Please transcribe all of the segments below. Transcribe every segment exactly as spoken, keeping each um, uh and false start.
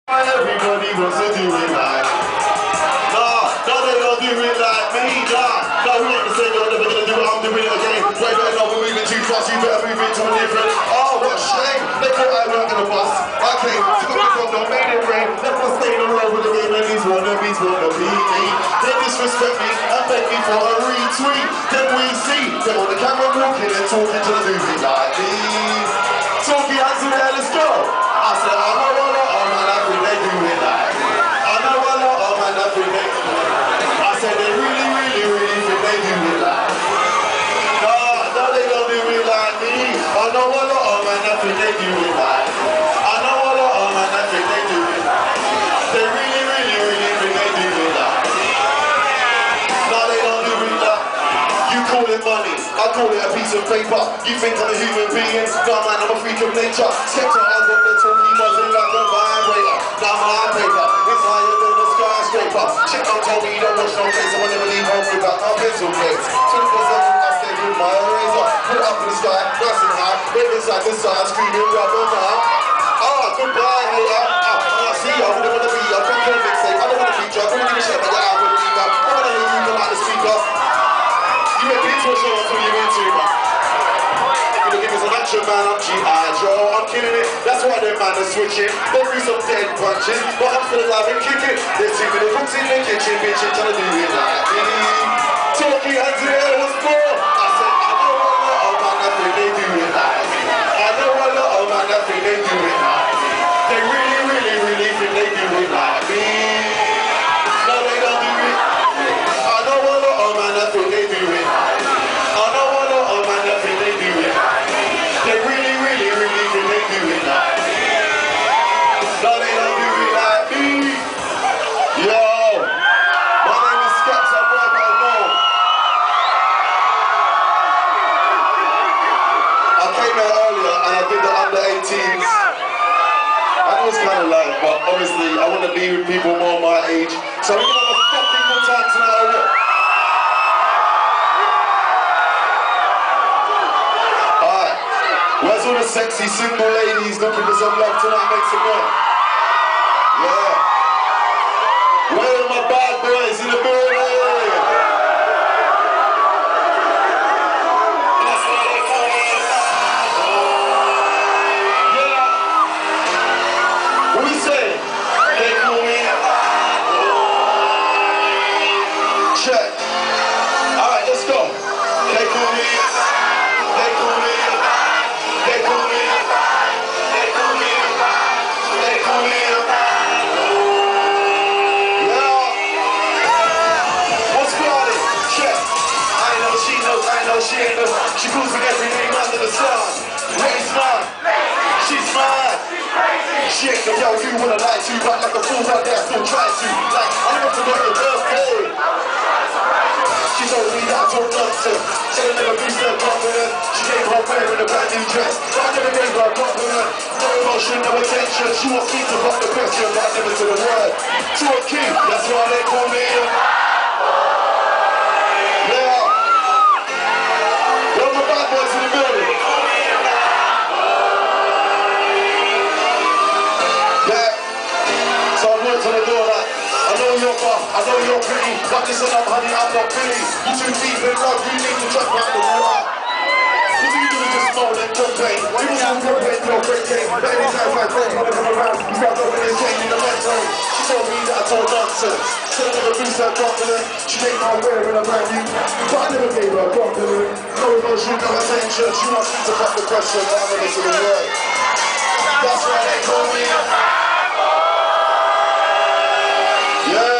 Everybody wants to do it like Nah, no they don't do it like me, nah No, we want to say you're never gonna do it, I'm doing it again Wait, wait, no, we're moving too fast, you better move it to a different Oh, what a shame, they thought I weren't gonna bust I came, took the condom, made it rain Left my stain all over the game and these wannabes wanna beat me They disrespect me and beg me for a retweet Then we see them on the camera walking and talking to the movie like me Talking hands in the air, let's go I said, I know a lot of man, I think they do it like I know a lot of man, I think they do it I said, they really, really, really think they do it like No, no, they don't do it like me I know a lot of man, I think they do it like I know a lot of man, I think they do it like They really, really, really think they do it like No, they don't do it like You call it money, I call it a piece of paper You think I'm a human being? No man, I'm a freak of nature Skepta, I got the talkie buzzing like a vibrator Now my paper is higher than a skyscraper Chick don't tell me you don't watch no face I will never leave home without no pencil case twenty-four seven I stay with my razor Put it up in the sky, nice and high Waving side to side, screaming rubber now Oh, goodbye hater Oh, I see you, I wouldn't wanna be you Don't care if it's safe, I don't wanna feature I don't give a shit about your album either I wanna hear you come out the speaker You make me into a show until you're into it If you give me some action man, I'm G I Joe I'm killing it, that's why them man are switching They threw some dead punches, but I'm still alive and kicking They're too many cooks in the kitchen, bitchin' trying to do it like me Talking hands in the air, what's more? I said, I know a lot of man, I think they do it like I know a lot of man, I think they do it like They really, really, really think they do it like me No, they don't do it I know a lot of man, I think they do it I know a lot of man, I think they do it They really, really, really think they do it like No, they don't do it like me Yo, my name is Skepta, boy, but no I came here earlier and I did the under eighteens and it was kind of light, but obviously I want to be with people more my age so we're going to have a fucking good time tonight. Alright, where's all the sexy single ladies looking for some love tonight? Make some noise. Yeah. Where are my bad boys in the building? She calls me every name under the sun. Raise mine, she's mine. She ain't the girl you wanna lie to, but like a fool right there, still try to. Like, I never forgot your birthday. She told me that I talk nonsense. Said I never boosted her confidence. She gave her wearing a brand new dress, but I never gave her a compliment. No emotion, no attention. She wants me to fuck the question, but I never said a word. To a king, that's why they call me. I know you're pretty, but listen up honey, I'm not pretty. You too deep in love, you need to jump out the water. What do you do to just moan and complain? You was on your way, you're great game. But anytime my friends wanna come around, you start going and changing the mental. She told me that I told nonsense. Said I never boost her confidence. She gave my wearing a brand new, but I never gave her a compliment. No emotion, no attention. She wants me to fuck the question, but I never said a word. That's why they call me a bad boy. Yeah.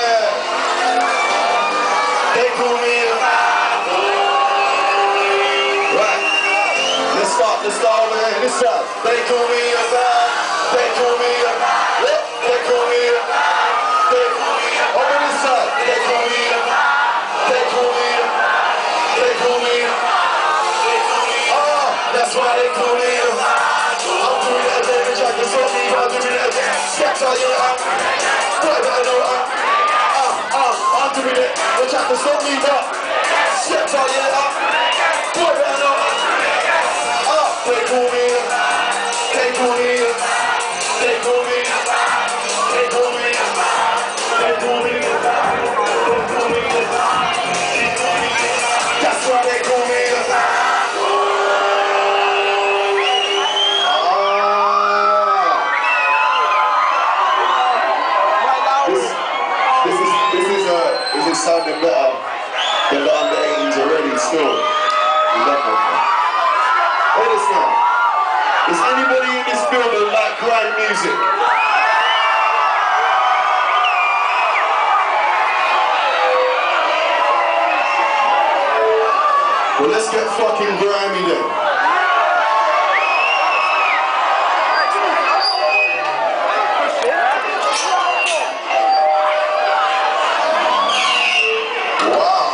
They call me a bad boy. Right. Let's start, let's start over here. This side. They call me a bad. They call me a bad. They call me a bad. They call me a bad. Over this side. They call me a bad. They call me a bad. They call me a bad. Oh, that's why they call me a bad. I'm doing it again. They try to stop me, but I'm doing it again. Skepta, yeah, I'm. Boy, better know I'm. I'm doing it, they're trying to stop me, but Skepta, yeah, I'm. Boy, better know I'm. Oh, they call me, they call me. music. Well, let's get fucking grimy then. Wow.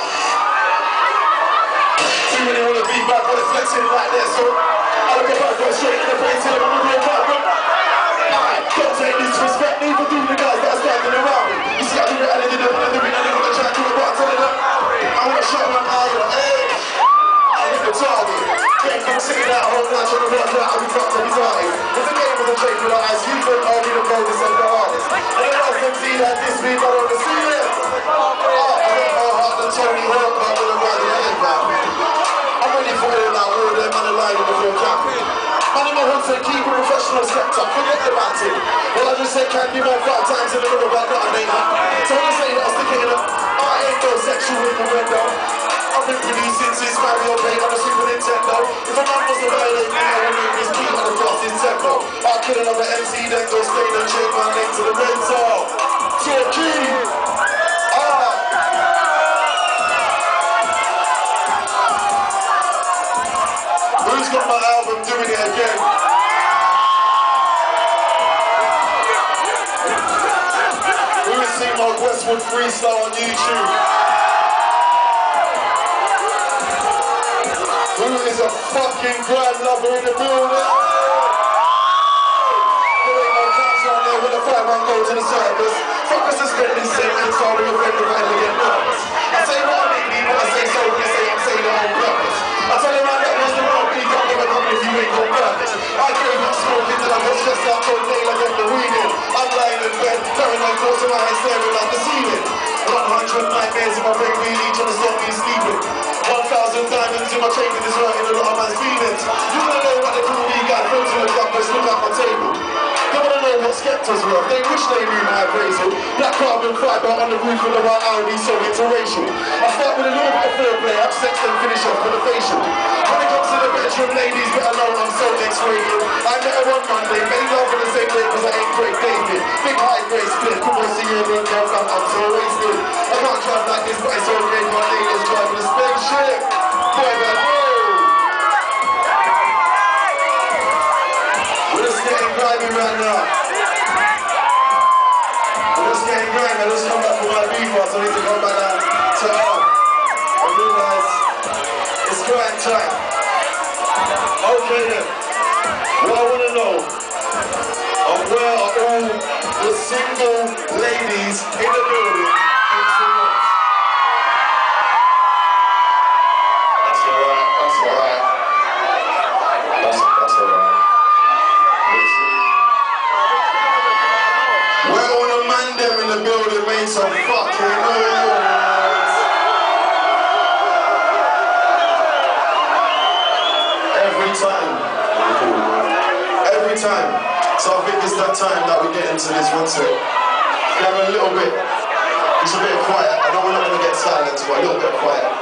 Too many wanna be back when it's flexing like that, so I look at my go straight in the face till I'm gonna go back. Alright, don't take disrespect, neither do the guys that are standing around me. You see, I do it, I did it, I did it, I did it, I try to do it, but I'm telling them, I wanna shut my eye up, hey. The target. Came from sitting out home now trying to work out how we fucked up his artist. It's a game of the trade with our eyes. You don't owe me the bonus and the hardest. And then I was M C that this week I don't see it. Oh, I got more heart than Tony Hawk, but I'm gonna ride the head back. I'm ready for all that war, them man alive in the field camping. Man in my hood said keep a professional sector, forget about it. Well I just said can't give more five times in the river, but not I ain't happy. So when I say that I'm sticking it up, I ain't no sexual innuendo. I've been producing since Mario Paint on the Super Nintendo. If a man was to violate me, I would make this beat on the fastest tempo. I'll kill another M C, then go straight and change my name to the Red Zone. Turkey! Ah! Who's got my album doing it again? Who has seen my Westwood freestyle on YouTube? Who is a fucking grand lover in the building? There ain't no cats on there with a five man go to the circus. Fuck us suspended sentence, all of your friends are ready to get nervous. I say what I mean, but I say so, you say I'm saying the whole purpose. I tell you man, that was the wrong beat, don't ever come if you ain't gon' purpose. I gave up smoking till I got stressed out, cold nail, I got the weeding. I'm lying in bed, paranoid thoughts in my head staring at the ceiling. one hundred nightmares in my brain, really trying to stop me sleeping. one thousand diamonds in my chain, this hurting a lot of man's feelings. You wanna know what they call me, got friends in the cupboards, look at my table. They wanna know what Skepta's were, they wish they knew my appraisal. Black carbon fibre on the roof of the right Audi, so interracial. I start with a little bit of foreplay, have sex then finish off with a facial. When it comes to the bedroom ladies, better know I'm so X-rated. I met her on Monday, made love in the same day cause I ain't Craig David. Big high grade split, come on see you in the girl, I'm so wasted. I can't drive like this, but it's okay, my neighbour's driving a spaceship. Boy, man, oh! We're just getting grimy right now. We're just getting grimy. I just come back from my beef, so I need to come back down to up. I realise it's grind time. Okay then. What I want to know, of where are all the single ladies in the building? That's alright, that's alright. That's, that's alright. Where all the man them in the building made some fucking noise. Every time. Every time. So I think it's that time that we get into this one set. We have a little bit, it's a bit quiet. I know we're not going to get silent, but a little bit quiet.